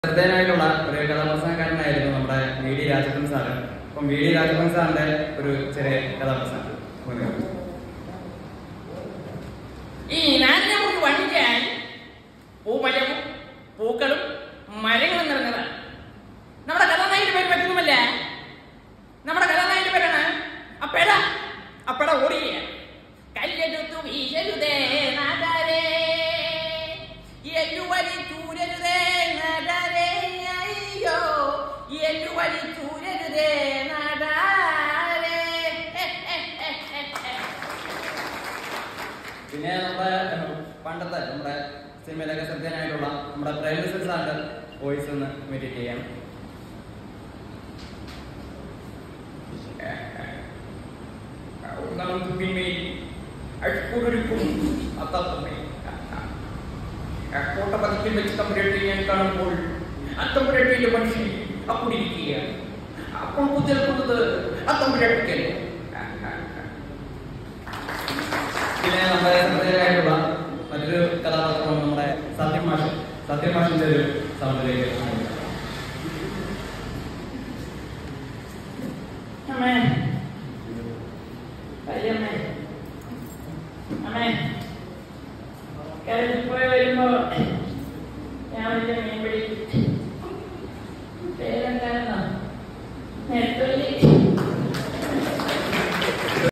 ശ്രദ്ധേയനായിട്ടുള്ള ഒരു കഥാപ്രസംഗക്കാരനായിരുന്നു നമ്മുടെ വി ഡി രാജപ്പൻ സാറ്. അപ്പം വി ഡി രാജപ്പൻ സാറിന്റെ ഒരു ചെറിയ കഥാപ്രസംഗം. ഈ നാടിനെ നമുക്ക് വണിക്കാൻ പൂമരവും പൂക്കളും മരങ്ങളും നിറഞ്ഞതാണ്. നമ്മുടെ കഥാനായിന്റെ പേര് പറ്റുന്നുമല്ല. നമ്മുടെ കഥാനായിന്റെ പേരാണ് അപ്പട. അപ്പട ഓടിയ കല്ലെടുത്തു വീശരുതേ നാടാരേ, എല്ലുവലി ചൂരരുതേ നാടാരേ, അയ്യോ എല്ലുവലി ചൂരരുതേ നാടാരേ. പിന്നെ നമ്മുടെ പണ്ടത്തെ നമ്മുടെ സിനിമയിലൊക്കെ ശ്രദ്ധേയനായിട്ടുള്ള നമ്മുടെ പ്രേംനസീർ സാറിന്റെ വോയിസ് ഒന്ന് ഇമിറ്റേറ്റ് ചെയ്യാം. കോട്ടപതിക്കിൽ വെച്ച് തമ്പുരാട്ടിയെ ഞാൻ കാണുമ്പോൾ ആ തമ്പുരാട്ടിയിലെ മനുഷ്യൻ അപ്പോൾ ഇരിക്കുക. അപ്പോൾ കുതിർക്കുന്നത് ആ തമ്പുരാട്ടിക്കല്ലേ. പിന്നെ നമ്മുടെ ശ്രദ്ധേയനായിട്ടുള്ള മറ്റൊരു കഥാപാത്രം നമ്മുടെ സത്യമാഷിന്റെ ഒരു സൗണ്ടിലേക്ക്